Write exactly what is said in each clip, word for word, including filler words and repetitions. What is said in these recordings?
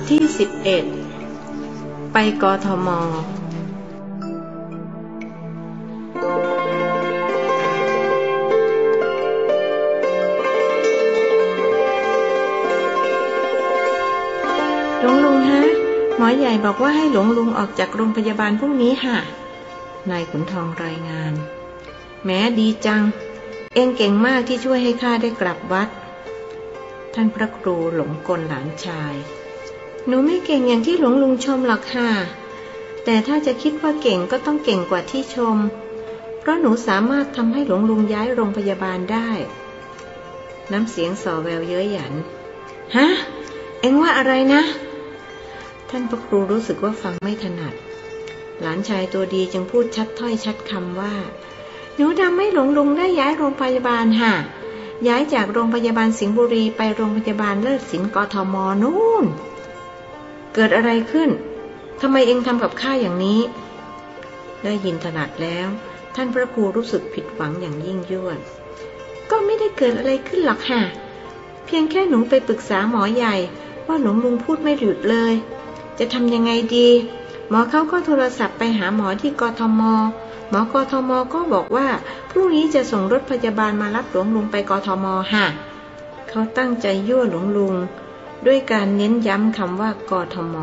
ที่สิบเอ็ดไปกทมหลวงลุงฮะหมอใหญ่บอกว่าให้หลวงลุงออกจากโรงพยาบาลพรุ่งนี้ค่ะนายขุนทองรายงานแม้ดีจังเอ็งเก่งมากที่ช่วยให้ข้าได้กลับวัดท่านพระครูหลงกลหลานชายหนูไม่เก่งอย่างที่หลวงลุงชมหรอกค่ะแต่ถ้าจะคิดว่าเก่งก็ต้องเก่งกว่าที่ชมเพราะหนูสามารถทำให้หลวงลุงย้ายโรงพยาบาลได้น้ำเสียงส่อแววเย้ยหยันฮะเอ็งว่าอะไรนะท่านพระครูรู้สึกว่าฟังไม่ถนัดหลานชายตัวดีจึงพูดชัดถ้อยชัดคำว่าหนูทำให้หลวงลุงได้ย้ายโรงพยาบาลค่ะย้ายจากโรงพยาบาลสิงห์บุรีไปโรงพยาบาลเลิศศิลป์กทมนู่นเกิดอะไรขึ้นทำไมเอ็งทำกับข้าอย่างนี้ได้ยินถนัดแล้วท่านพระครูรู้สึกผิดหวังอย่างยิ่งยวดก็ไม่ได้เกิดอะไรขึ้นหรอกค่ะเพียงแค่หนูไปปรึกษาหมอใหญ่ว่าหลวงลุงพูดไม่หยุดเลยจะทำยังไงดีหมอเขาก็โทรศัพท์ไปหาหมอที่กทมหมอกทมก็บอกว่าพรุ่งนี้จะส่งรถพยาบาลมารับหลวงลุงไปกทมค่ะเขาตั้งใจยั่วหลวงลุงด้วยการเน้นย้ำคำว่ากทม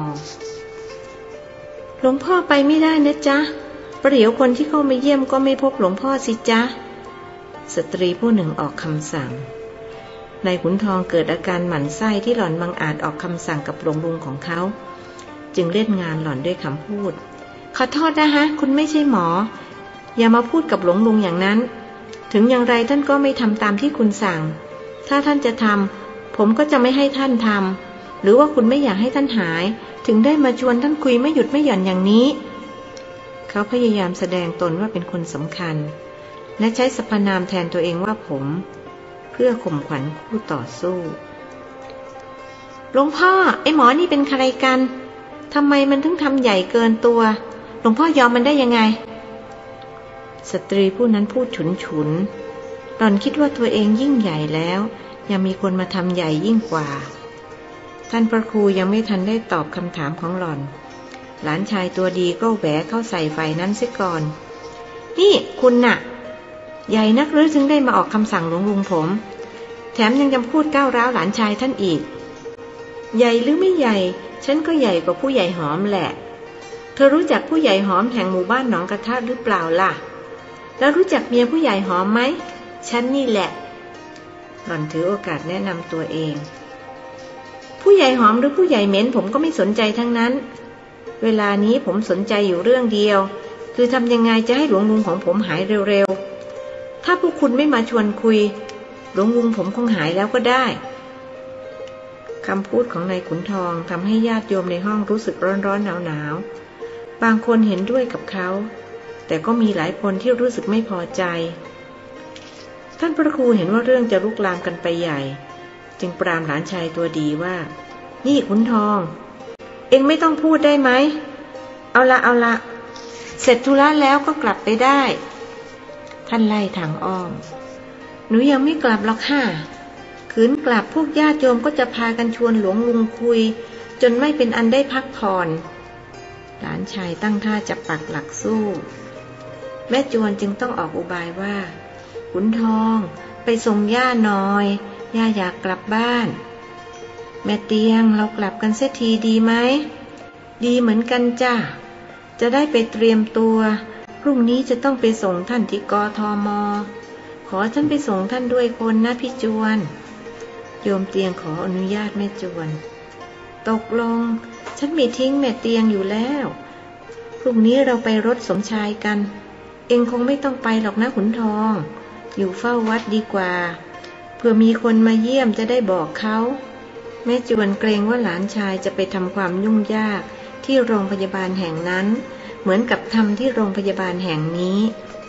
หลวงพ่อไปไม่ได้นะจ๊ะประเดี๋ยวคนที่เข้ามาเยี่ยมก็ไม่พบหลวงพ่อสิจ๊ะสตรีผู้หนึ่งออกคำสั่งนายขุนทองเกิดอาการหมั่นไส้ที่หล่อนบังอาจออกคำสั่งกับหลวงลุงของเขาจึงเล่นงานหล่อนด้วยคำพูดขอโทษนะฮะคุณไม่ใช่หมออย่ามาพูดกับหลวงลุงอย่างนั้นถึงอย่างไรท่านก็ไม่ทำตามที่คุณสั่งถ้าท่านจะทำผมก็จะไม่ให้ท่านทำหรือว่าคุณไม่อยากให้ท่านหายถึงได้มาชวนท่านคุยไม่หยุดไม่หย่อนอย่างนี้เขาพยายามแสดงตนว่าเป็นคนสำคัญและใช้สรรพนามแทนตัวเองว่าผมเพื่อข่มขวัญคู่ต่อสู้หลวงพ่อไอ้หมอนี่เป็นใครกันทำไมมันถึงทำใหญ่เกินตัวหลวงพ่อยอมมันได้ยังไงสตรีผู้นั้นพูดฉุนฉุนหล่อนคิดว่าตัวเองยิ่งใหญ่แล้วยังมีคนมาทำใหญ่ยิ่งกว่าท่านพระครูยังไม่ทันได้ตอบคำถามของหล่อนหลานชายตัวดีก็แหวะเข้าใส่ไฟนั้นเสียก่อนนี่คุณน่ะใหญ่นักหรือถึงได้มาออกคำสั่งหลวงลุงผมแถมยังจะพูดก้าวร้าวหลานชายท่านอีกใหญ่หรือไม่ใหญ่ฉันก็ใหญ่กว่าผู้ใหญ่หอมแหละเธอรู้จักผู้ใหญ่หอมแห่งหมู่บ้านหนองกระทะหรือเปล่าล่ะแล้วรู้จักเมียผู้ใหญ่หอมไหมฉันนี่แหละหล่อนถือโอกาสแนะนำตัวเองผู้ใหญ่หอมหรือผู้ใหญ่เหม็นผมก็ไม่สนใจทั้งนั้นเวลานี้ผมสนใจอยู่เรื่องเดียวคือทำยังไงจะให้หลวงลุงของผมหายเร็วๆถ้าพวกคุณไม่มาชวนคุยหลวงลุงผมคงหายแล้วก็ได้คำพูดของนายขุนทองทำให้ญาติโยมในห้องรู้สึกร้อนๆหนาวๆบางคนเห็นด้วยกับเขาแต่ก็มีหลายคนที่รู้สึกไม่พอใจท่านพระครูเห็นว่าเรื่องจะลุกลามกันไปใหญ่จึงปรามหลานชายตัวดีว่านี่ขุนทองเอ็งไม่ต้องพูดได้ไหมเอาละเอาละเสร็จธุระแล้วก็กลับไปได้ท่านไล่ทางอ้อมหนูยังไม่กลับหรอกค่ะขืนกลับพวกญาติโยมก็จะพากันชวนหลวงลุงคุยจนไม่เป็นอันได้พักผ่อนหลานชายตั้งท่าจะปักหลักสู้แม่จวนจึงต้องออกอุบายว่าขุนทองไปส่งย่าหน่อยย่าอยากกลับบ้านแม่เตียงเรากลับกันเสียทีดีไหมดีเหมือนกันจ้ะจะได้ไปเตรียมตัวพรุ่งนี้จะต้องไปส่งท่านที่กทมขอฉันไปส่งท่านด้วยคนนะพี่จวนโยมเตียงขออนุญาตแม่จวนตกลงฉันไม่ทิ้งแม่เตียงอยู่แล้วพรุ่งนี้เราไปรถสมชายกันเองคงไม่ต้องไปหรอกนะขุนทองอยู่เฝ้าวัดดีกว่าเพื่อมีคนมาเยี่ยมจะได้บอกเขาแม่จวนเกรงว่าหลานชายจะไปทำความยุ่งยากที่โรงพยาบาลแห่งนั้นเหมือนกับทำที่โรงพยาบาลแห่งนี้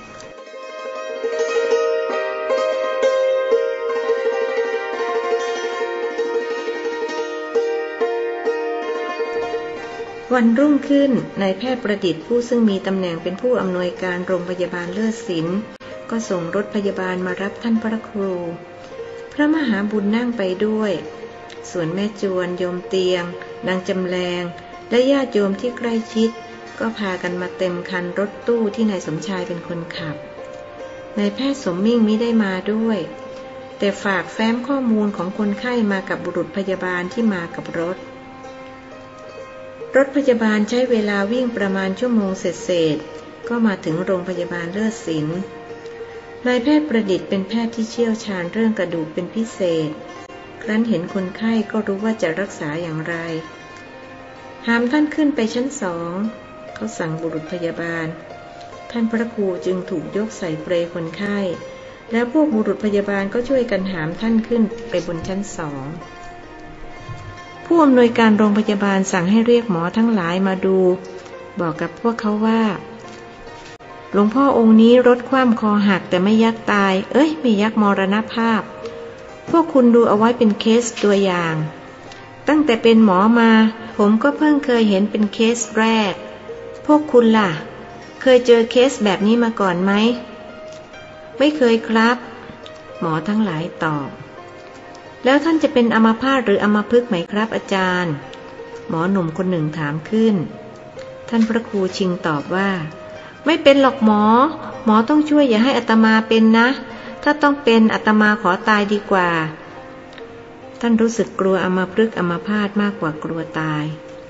วันรุ่งขึ้นนายแพทย์ประดิษฐ์ผู้ซึ่งมีตำแหน่งเป็นผู้อำนวยการโรงพยาบาลเลิศศิลป์ก็ส่งรถพยาบาลมารับท่านพระครูพระมหาบุญนั่งไปด้วยส่วนแม่จวนโยมเตียงนางจำแรงและญาติโยมที่ใกล้ชิดก็พากันมาเต็มคันรถตู้ที่นายสมชายเป็นคนขับนายแพทย์สมมิ่งมิได้มาด้วยแต่ฝากแฟ้มข้อมูลของคนไข้มากับบุรุษพยาบาลที่มากับรถรถพยาบาลใช้เวลาวิ่งประมาณชั่วโมงเศษๆก็มาถึงโรงพยาบาลเลิศศิลป์นายแพทย์ประดิษฐ์เป็นแพทย์ที่เชี่ยวชาญเรื่องกระดูกเป็นพิเศษครั้นเห็นคนไข้ก็รู้ว่าจะรักษาอย่างไรหามท่านขึ้นไปชั้นสองเขาสั่งบุรุษพยาบาลท่านพระครูจึงถูกยกใส่เปลคนไข้แล้วพวกบุรุษพยาบาลก็ช่วยกันหามท่านขึ้นไปบนชั้นสองผู้อำนวยการโรงพยาบาลสั่งให้เรียกหมอทั้งหลายมาดูบอกกับพวกเขาว่าหลวงพ่อองค์นี้รถคว่ำคอหักแต่ไม่ยักตายเอ้ยไม่ยักมรณภาพพวกคุณดูเอาไว้เป็นเคสตัวอย่างตั้งแต่เป็นหมอมาผมก็เพิ่งเคยเห็นเป็นเคสแรกพวกคุณล่ะเคยเจอเคสแบบนี้มาก่อนไหมไม่เคยครับหมอทั้งหลายตอบแล้วท่านจะเป็นอัมพาตหรืออัมพฤกษ์ไหมครับอาจารย์หมอหนุ่มคนหนึ่งถามขึ้นท่านพระครูชิงตอบว่าไม่เป็นหรอกหมอหมอต้องช่วยอย่าให้อาตมาเป็นนะถ้าต้องเป็นอาตมาขอตายดีกว่าท่านรู้สึกกลัวอัมพฤกษ์อัมพาตมากกว่ากลัวตาย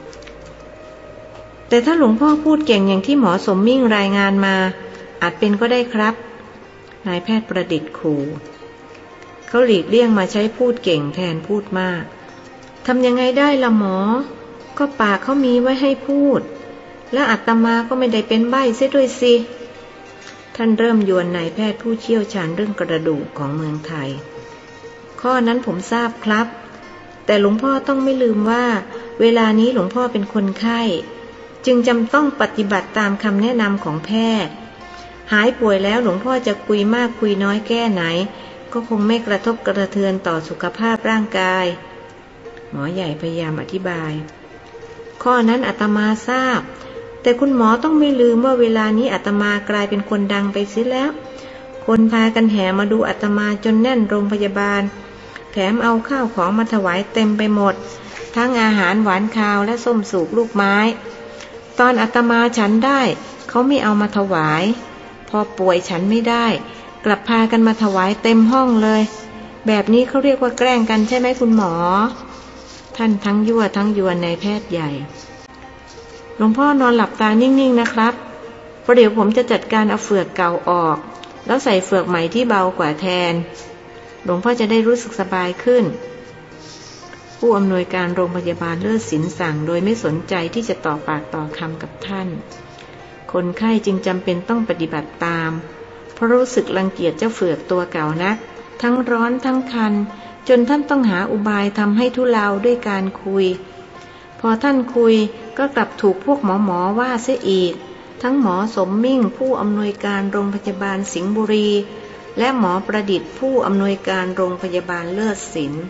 แต่ถ้าหลวงพ่อพูดเก่งอย่างที่หมอสมมิ่งรายงานมาอาจเป็นก็ได้ครับนายแพทย์ประดิษฐ์ขู่เขาหลีกเลี่ยงมาใช้พูดเก่งแทนพูดมากทำยังไงได้ล่ะหมอก็ปากเขามีไว้ให้พูดและอาตมาก็ไม่ได้เป็นใบ้เสียด้วยสิท่านเริ่มยวนนายแพทย์ผู้เชี่ยวชาญเรื่องกระดูกของเมืองไทยข้อนั้นผมทราบครับแต่หลวงพ่อต้องไม่ลืมว่าเวลานี้หลวงพ่อเป็นคนไข้จึงจำต้องปฏิบัติตามคำแนะนำของแพทย์หายป่วยแล้วหลวงพ่อจะคุยมากคุยน้อยแค่ไหนก็คงไม่กระทบกระเทือนต่อสุขภาพร่างกายหมอใหญ่พยายามอธิบายข้อนั้นอาตมาทราบแต่คุณหมอต้องไม่ลืมว่าเวลานี้อาตมากลายเป็นคนดังไปเสียแล้วคนพากันแห่มาดูอาตมาจนแน่นโรงพยาบาลแถมเอาข้าวของมาถวายเต็มไปหมดทั้งอาหารหวานคาวและส้มสูบลูกไม้ตอนอาตมาฉันได้เขาไม่เอามาถวายพอป่วยฉันไม่ได้กลับพากันมาถวายเต็มห้องเลยแบบนี้เขาเรียกว่าแกล้งกันใช่ไหมคุณหมอท่านทั้งยั่วทั้งยวนนายแพทย์ใหญ่หลวงพ่อนอนหลับตานิ่งๆนะครับประเดี๋ยวผมจะจัดการเอาเฟือกเก่าออกแล้วใส่เฟือกใหม่ที่เบากว่าแทนหลวงพ่อจะได้รู้สึกสบายขึ้นผู้อำนวยการโรงพยาบาลเลิศศิลป์สั่งโดยไม่สนใจที่จะต่อปากต่อคำกับท่านคนไข้จึงจำเป็นต้องปฏิบัติตามเพราะรู้สึกรังเกียจเจ้าเฟือกตัวเก่านักทั้งร้อนทั้งคันจนท่านต้องหาอุบายทำให้ทุเลาด้วยการคุยพอท่านคุยก็กลับถูกพวกหมอหมอว่าเสียอีกทั้งหมอสมมิ่งผู้อำนวยการโรงพยาบาลสิงห์บุรีและหมอประดิษฐ์ผู้อำนวยการโรงพยาบาลเลิศศิลป์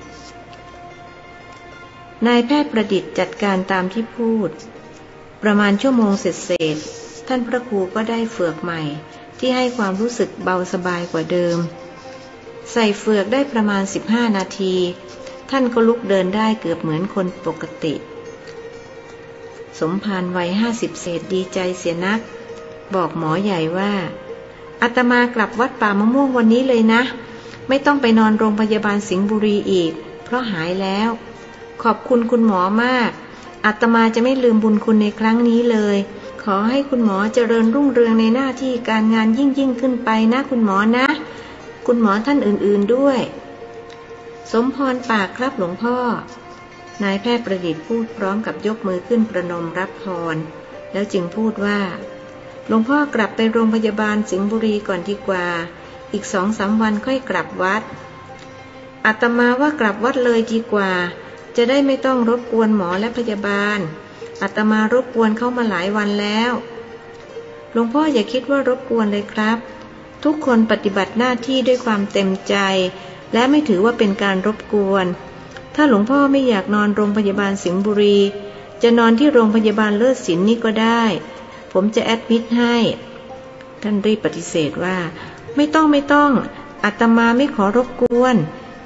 นายแพทย์ประดิษฐ์จัดการตามที่พูดประมาณชั่วโมงเศษๆท่านพระครูก็ได้เฟือกใหม่ที่ให้ความรู้สึกเบาสบายกว่าเดิมใส่เฟือกได้ประมาณสิบห้านาทีท่านก็ลุกเดินได้เกือบเหมือนคนปกติสมภารวัยห้าสิบเศษดีใจเสียนักบอกหมอใหญ่ว่าอาตมากลับวัดป่ามะม่วงวันนี้เลยนะไม่ต้องไปนอนโรงพยาบาลสิงห์บุรีอีกเพราะหายแล้วขอบคุณคุณหมอมากอาตมาจะไม่ลืมบุญคุณในครั้งนี้เลยขอให้คุณหมอเจริญรุ่งเรืองในหน้าที่การงานยิ่งยิ่งขึ้นไปนะคุณหมอนะคุณหมอท่านอื่นๆด้วยสมพรปากครับหลวงพ่อนายแพทย์ประดิษฐ์พูดพร้อมกับยกมือขึ้นประนมรับพรแล้วจึงพูดว่าหลวงพ่อกลับไปโรงพยาบาลสิงห์บุรีก่อนดีกว่าอีกสองสามวันค่อยกลับวัดอาตมาว่ากลับวัดเลยดีกว่าจะได้ไม่ต้องรบกวนหมอและพยาบาลอาตมารบกวนเข้ามาหลายวันแล้วหลวงพ่ออย่าคิดว่ารบกวนเลยครับทุกคนปฏิบัติหน้าที่ด้วยความเต็มใจและไม่ถือว่าเป็นการรบกวนถ้าหลวงพ่อไม่อยากนอนโรงพยาบาลสิงห์บุรีจะนอนที่โรงพยาบาลเลิศศิลป์นี่ก็ได้ผมจะแอดมิดให้ท่านรีบปฏิเสธว่าไม่ต้องไม่ต้องอาตมาไม่ขอรบกวน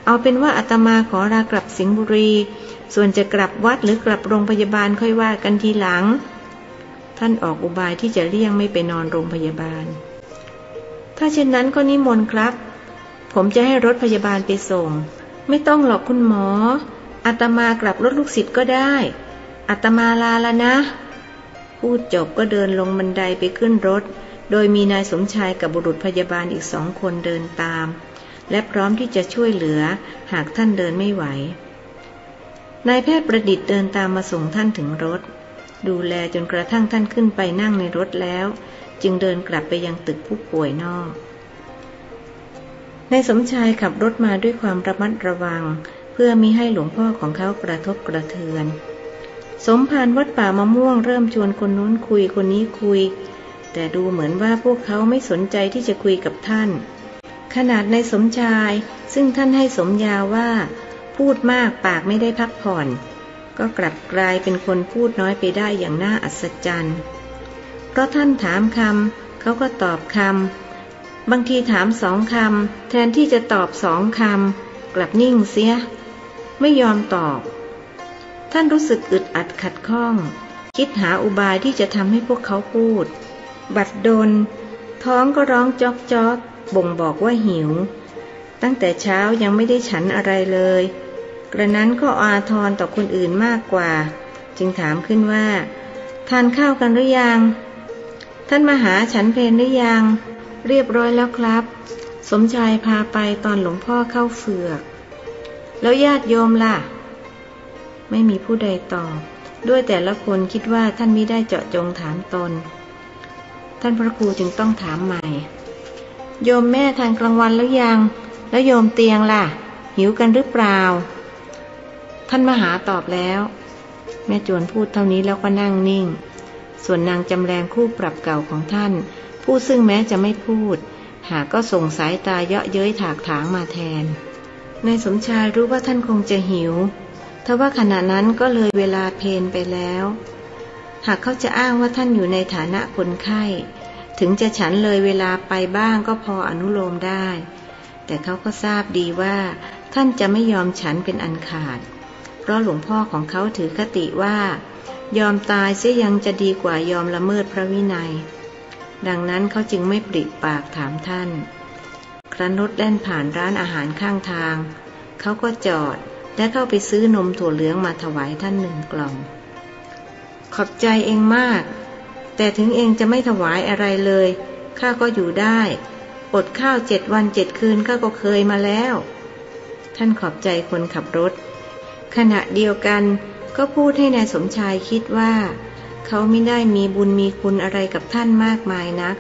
เอาเป็นว่าอาตมาขอลากลับสิงห์บุรีส่วนจะกลับวัดหรือกลับโรงพยาบาลค่อยว่ากันทีหลังท่านออกอุบายที่จะเลี่ยงไม่ไปนอนโรงพยาบาลถ้าเช่นนั้นก็นิมนต์ครับผมจะให้รถพยาบาลไปส่งไม่ต้องหรอกคุณหมออาตมากลับรถลูกศิษย์ก็ได้อาตมาลาละนะพูดจบก็เดินลงบันไดไปขึ้นรถโดยมีนายสมชายกับบุรุษพยาบาลอีกสองคนเดินตามและพร้อมที่จะช่วยเหลือหากท่านเดินไม่ไหวนายแพทย์ประดิษฐ์เดินตามมาส่งท่านถึงรถดูแลจนกระทั่งท่านขึ้นไปนั่งในรถแล้วจึงเดินกลับไปยังตึกผู้ป่วยนอกนายสมชายขับรถมาด้วยความระมัดระวังเพื่อมิให้หลวงพ่อของเขากระทบกระเทือนสมภารวัดป่ามะม่วงเริ่มชวนคนนู้นคุยคนนี้คุยแต่ดูเหมือนว่าพวกเขาไม่สนใจที่จะคุยกับท่านขนาดนายสมชายซึ่งท่านให้สมญาว่าพูดมากปากไม่ได้พักผ่อนก็กลับกลายเป็นคนพูดน้อยไปได้อย่างน่าอัศจรรย์เพราะท่านถามคำเขาก็ตอบคำบางทีถามสองคำแทนที่จะตอบสองคำกลับนิ่งเสียไม่ยอมตอบท่านรู้สึกอึดอัดขัดข้องคิดหาอุบายที่จะทำให้พวกเขาพูดบัดดลท้องก็ร้องจ๊อกจ๊อกบ่งบอกว่าหิวตั้งแต่เช้ายังไม่ได้ฉันอะไรเลยกระนั้นก็อาทรต่อคนอื่นมากกว่าจึงถามขึ้นว่าทานข้าวกันหรือยังท่านมาหาฉันเพลหรือยังเรียบร้อยแล้วครับสมชายพาไปตอนหลวงพ่อเข้าเฝือกแล้วญาติโยมล่ะไม่มีผู้ใดตอบด้วยแต่ละคนคิดว่าท่านมิได้เจาะจงถามตนท่านพระครูจึงต้องถามใหม่โยมแม่ทานกลางวันแล้วยังแล้วโยมเตียงล่ะหิวกันหรือเปล่าท่านมหาตอบแล้วแม่จวนพูดเท่านี้แล้วก็นั่งนิ่งส่วนนางจำแรงคู่ปรับเก่าของท่านผู้ซึ่งแม้จะไม่พูดหากก็ส่งสายตาเยาะเย้ยถากถางมาแทนนายสมชายรู้ว่าท่านคงจะหิวทว่าขณะนั้นก็เลยเวลาเพลไปแล้วหากเขาจะอ้างว่าท่านอยู่ในฐานะคนไข้ถึงจะฉันเลยเวลาไปบ้างก็พออนุโลมได้แต่เขาก็ทราบดีว่าท่านจะไม่ยอมฉันเป็นอันขาดเพราะหลวงพ่อของเขาถือคติว่ายอมตายเสียยังจะดีกว่ายอมละเมิดพระวินัยดังนั้นเขาจึงไม่ปริปากถามท่านครั้นรถแล่นผ่านร้านอาหารข้างทางเขาก็จอดและเข้าไปซื้อนมถั่วเหลืองมาถวายท่านหนึ่งกล่องขอบใจเองมากแต่ถึงเองจะไม่ถวายอะไรเลยข้าก็อยู่ได้อดข้าวเจ็ดวันเจ็ดคืนข้าก็เคยมาแล้วท่านขอบใจคนขับรถขณะเดียวกันก็พูดให้นายสมชายคิดว่าเขาไม่ได้มีบุญมีคุณอะไรกับท่านมากมายนัก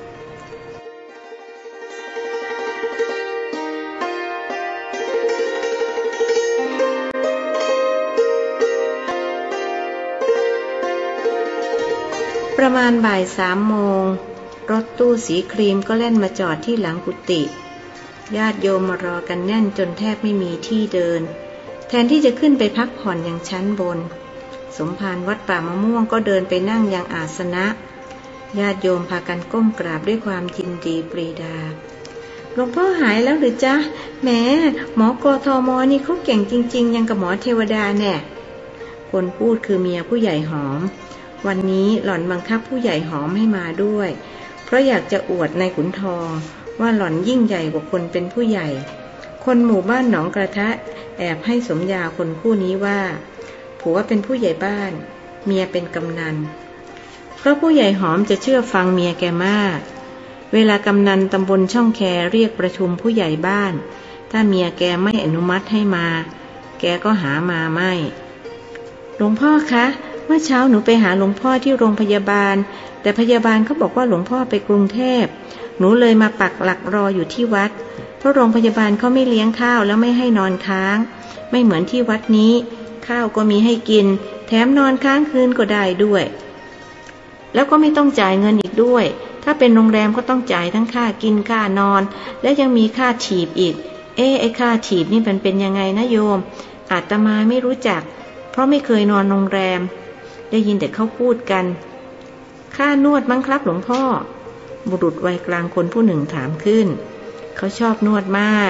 ประมาณบ่ายสามโมงรถตู้สีครีมก็แล่นมาจอดที่หลังกุฏิญาติโยมมารอกันแน่นจนแทบไม่มีที่เดินแทนที่จะขึ้นไปพักผ่อนอย่างชั้นบนสมภารวัดป่ามะม่วงก็เดินไปนั่งยังอาสนะญาติโยมพากันก้มกราบด้วยความยินดีปรีดาหลวงพ่อหายแล้วหรือจ๊ะแหมหมอกทมนี่เขาเก่งจริงๆยังกับหมอเทวดาแน่คนพูดคือเมียผู้ใหญ่หอมวันนี้หล่อนบังคับผู้ใหญ่หอมให้มาด้วยเพราะอยากจะอวดในขุนทองว่าหล่อนยิ่งใหญ่กว่าคนเป็นผู้ใหญ่คนหมู่บ้านหนองกระทะแอบให้สมญาคนคู่นี้ว่าผัวเป็นผู้ใหญ่บ้านเมียเป็นกำนันเพราะผู้ใหญ่หอมจะเชื่อฟังเมียแกมากเวลากำนันตำบลช่องแคเรียกประชุมผู้ใหญ่บ้านถ้าเมียแกไม่อนุมัติให้มาแกก็หามาไม่หลวงพ่อคะเมื่อเช้าหนูไปหาหลวงพ่อที่โรงพยาบาลแต่พยาบาลเขาบอกว่าหลวงพ่อไปกรุงเทพหนูเลยมาปักหลักรออยู่ที่วัดเพราะโรงพยาบาลเขาไม่เลี้ยงข้าวแล้วไม่ให้นอนค้างไม่เหมือนที่วัดนี้ข้าวก็มีให้กินแถมนอนค้างคืนก็ได้ด้วยแล้วก็ไม่ต้องจ่ายเงินอีกด้วยถ้าเป็นโรงแรมก็ต้องจ่ายทั้งค่ากินค่านอนและยังมีค่าถีบอีกเอ๊ะไอ้ค่าถีบนี่มันเป็นยังไงนะโยมอาตมาไม่รู้จักเพราะไม่เคยนอนโรงแรมได้ยินแต่เขาพูดกันค่านวดมั้งครับหลวงพ่อบุรุษวัยกลางคนผู้หนึ่งถามขึ้นเขาชอบนวดมาก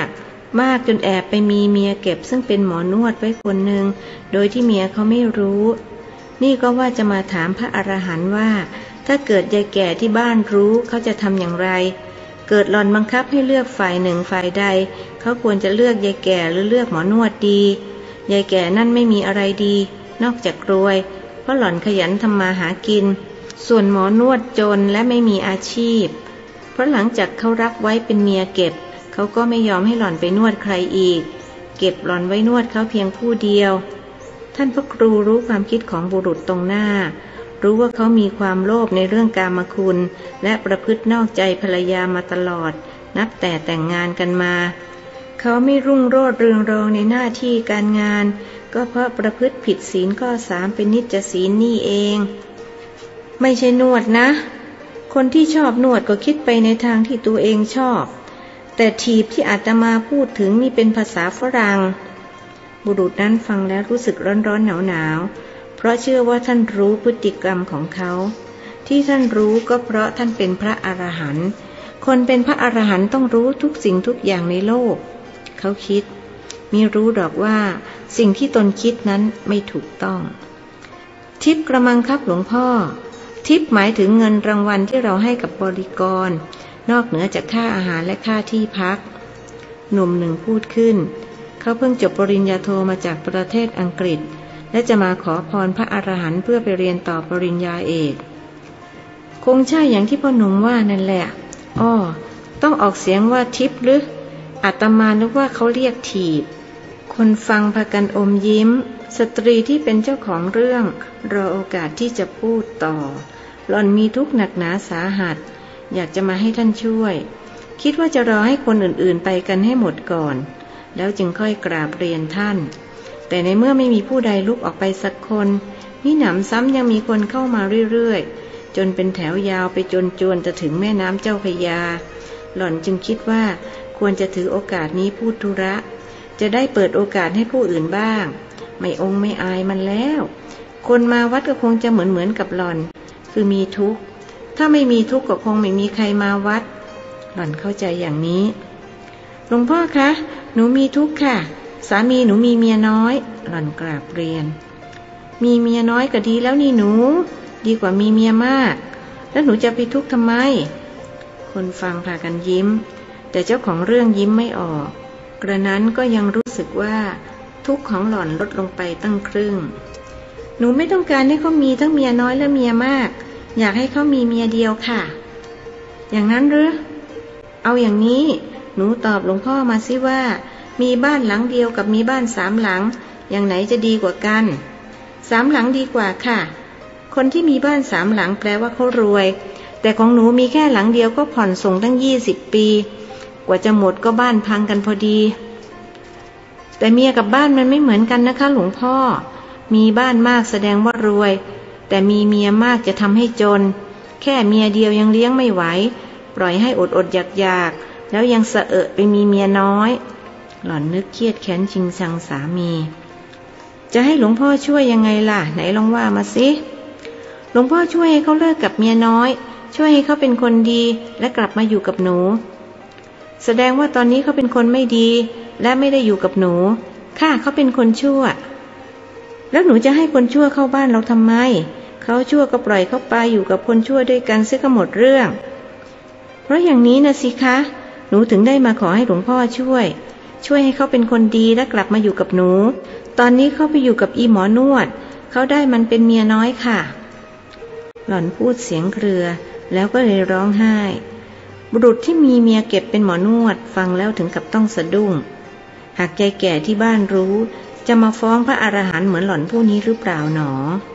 มากจนแอบไปมีเมียเก็บซึ่งเป็นหมอนวดไว้คนหนึ่งโดยที่เมียเขาไม่รู้นี่ก็ว่าจะมาถามพระอรหันต์ว่าถ้าเกิดยายแก่ที่บ้านรู้เขาจะทำอย่างไรเกิดหล่อนบังคับให้เลือกฝ่ายหนึ่งฝ่ายใดเขาควรจะเลือกยายแก่หรือเลือกหมอนวดดียายแก่นั่นไม่มีอะไรดีนอกจากรวยเพราะหล่อนขยันทำมาหากินส่วนหมอนวดจนและไม่มีอาชีพเพราะหลังจากเขารับไว้เป็นเมียเก็บเขาก็ไม่ยอมให้หล่อนไปนวดใครอีกเก็บหล่อนไว้นวดเขาเพียงผู้เดียวท่านพระครูรู้ความคิดของบุรุษตรงหน้ารู้ว่าเขามีความโลภในเรื่องกามคุณและประพฤตินอกใจภรรยามาตลอดนับแต่แต่งงานกันมาเขาไม่รุ่งโรจน์เรืองรองในหน้าที่การงานก็เพราะประพฤติผิดศีลข้อสามเป็นนิจศีลนี่เองไม่ใช่นวดนะคนที่ชอบนวดก็คิดไปในทางที่ตัวเองชอบแต่ถีบที่อาตมาพูดถึงนี่เป็นภาษาฝรั่งบุรุษนั้นฟังแล้วรู้สึกร้อนๆหนาวๆเพราะเชื่อว่าท่านรู้พฤติกรรมของเขาที่ท่านรู้ก็เพราะท่านเป็นพระอรหันต์คนเป็นพระอรหันต์ต้องรู้ทุกสิ่งทุกอย่างในโลกเขาคิดมิรู้ดอกว่าสิ่งที่ตนคิดนั้นไม่ถูกต้องทิปกระมังครับหลวงพ่อทิปหมายถึงเงินรางวัลที่เราให้กับบริกรนอกเหนือจากค่าอาหารและค่าที่พักหนุ่มหนึ่งพูดขึ้นเขาเพิ่งจบปริญญาโทมาจากประเทศอังกฤษและจะมาขอพรพระอรหันต์เพื่อไปเรียนต่อปริญญาเอกคงใช่อย่างที่พ่อหนุ่มว่านั่นแหละอ้อต้องออกเสียงว่าทิปหรืออาตมานึกว่าเขาเรียกถีบคนฟังพากันอมยิ้มสตรีที่เป็นเจ้าของเรื่องรอโอกาสที่จะพูดต่อหล่อนมีทุกข์หนักหนาสาหัสอยากจะมาให้ท่านช่วยคิดว่าจะรอให้คนอื่นๆไปกันให้หมดก่อนแล้วจึงค่อยกราบเรียนท่านแต่ในเมื่อไม่มีผู้ใดลุกออกไปสักคนมิหนำซ้ำยังมีคนเข้ามาเรื่อยๆจนเป็นแถวยาวไปจนจวนจะถึงแม่น้ำเจ้าพระยาหล่อนจึงคิดว่าควรจะถือโอกาสนี้พูดธุระจะได้เปิดโอกาสให้ผู้อื่นบ้างไม่องค์ไม่อายมันแล้วคนมาวัดก็คงจะเหมือนเหมือนกับหล่อนคือมีทุกข์ถ้าไม่มีทุกข์ก็คงไม่มีใครมาวัดหล่อนเข้าใจอย่างนี้หลวงพ่อคะหนูมีทุกข์ค่ะสามีหนูมีเมียน้อยหล่อนกราบเรียนมีเมียน้อยก็ดีแล้วนี่หนูดีกว่ามีเมียมากแล้วหนูจะไปทุกข์ทำไมคนฟังพากันยิ้มแต่เจ้าของเรื่องยิ้มไม่ออกกระนั้นก็ยังรู้สึกว่าทุกข์ของหล่อนลดลงไปตั้งครึ่งหนูไม่ต้องการให้เขามีทั้งเมียน้อยและเมียมากอยากให้เขามีเมียเดียวค่ะอย่างนั้นหรือเอาอย่างนี้หนูตอบหลวงพ่อมาสิว่ามีบ้านหลังเดียวกับมีบ้านสามหลังอย่างไหนจะดีกว่ากันสามหลังดีกว่าค่ะคนที่มีบ้านสามหลังแปลว่าเขารวยแต่ของหนูมีแค่หลังเดียวก็ผ่อนส่งตั้งยี่สิบปีกว่าจะหมดก็บ้านพังกันพอดีแต่เมียกับบ้านมันไม่เหมือนกันนะคะหลวงพ่อมีบ้านมากแสดงว่ารวยแต่มีเมียมากจะทำให้จนแค่เมียเดียวยังเลี้ยงไม่ไหวปล่อยให้อดอดอยากอยากแล้วยังสะเอะไปมีเมียน้อยหล่อนนึกเครียดแค้นชิงชังสามีจะให้หลวงพ่อช่วยยังไงล่ะไหนลองว่ามาสิหลวงพ่อช่วยให้เขาเลิกกับเมียน้อยช่วยให้เขาเป็นคนดีและกลับมาอยู่กับหนูแสดงว่าตอนนี้เขาเป็นคนไม่ดีและไม่ได้อยู่กับหนูค่ะเขาเป็นคนชั่วแล้วหนูจะให้คนชั่วเข้าบ้านเราทำไมเขาชั่วก็ปล่อยเขาไปอยู่กับคนชั่วด้วยกันเสียก็หมดเรื่องเพราะอย่างนี้นะสิคะหนูถึงได้มาขอให้หลวงพ่อช่วยช่วยให้เขาเป็นคนดีและกลับมาอยู่กับหนูตอนนี้เขาไปอยู่กับอีหมอนวดเขาได้มันเป็นเมียน้อยค่ะหล่อนพูดเสียงเครือแล้วก็เลยร้องไห้บุรุษที่มีเมียเก็บเป็นหมอนวดฟังแล้วถึงกับต้องสะดุ้งหากยายแก่ที่บ้านรู้จะมาฟ้องพระอรหันต์เหมือนหล่อนผู้นี้หรือเปล่าหนอ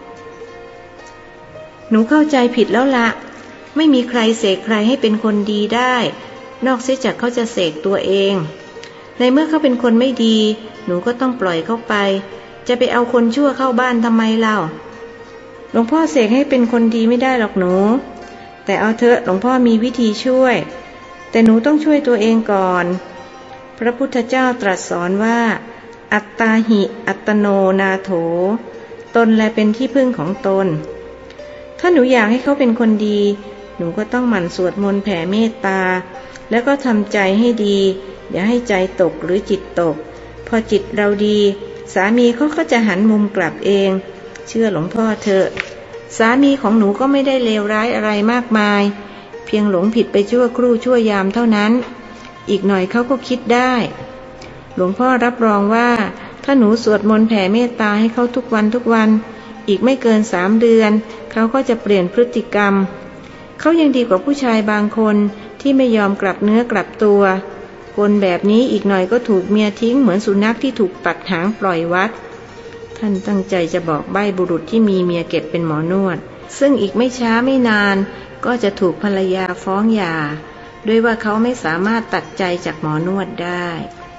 หนูเข้าใจผิดแล้วละไม่มีใครเสกใครให้เป็นคนดีได้นอกเสียจากเขาจะเสกตัวเองในเมื่อเขาเป็นคนไม่ดีหนูก็ต้องปล่อยเขาไปจะไปเอาคนชั่วเข้าบ้านทำไมเล่าหลวงพ่อเสกให้เป็นคนดีไม่ได้หรอกหนูแต่เอาเถอะหลวงพ่อมีวิธีช่วยแต่หนูต้องช่วยตัวเองก่อนพระพุทธเจ้าตรัสสอนว่าอัตตาหิอัตโนนาโถตนแลเป็นที่พึ่งของตนถ้าหนูอยากให้เขาเป็นคนดีหหนูก็ต้องหมั่นสวดมนต์แผ่เมตตาแล้วก็ทำใจให้ดีอย่าให้ใจตกหรือจิตตกพอจิตเราดีสามีเขาก็จะหันมุมกลับเองเชื่อหลวงพ่อเถอะสามีของหนูก็ไม่ได้เลวร้ายอะไรมากมายเพียงหลงผิดไปชั่วครู่ชั่วยามเท่านั้นอีกหน่อยเขาก็คิดได้หลวงพ่อรับรองว่าถ้าหนูสวดมนต์แผ่เมตตาให้เขาทุกวันทุกวันอีกไม่เกินสามเดือนเขาก็จะเปลี่ยนพฤติกรรมเขายังดีกว่าผู้ชายบางคนที่ไม่ยอมกลับเนื้อกลับตัวคนแบบนี้อีกหน่อยก็ถูกเมียทิ้งเหมือนสุนัขที่ถูกตัดหางปล่อยวัดท่านตั้งใจจะบอกใบ้บุรุษที่มีเมียเก็บเป็นหมอนวดซึ่งอีกไม่ช้าไม่นานก็จะถูกภรรยาฟ้องหย่าด้วยว่าเขาไม่สามารถตัดใจจากหมอนวดได้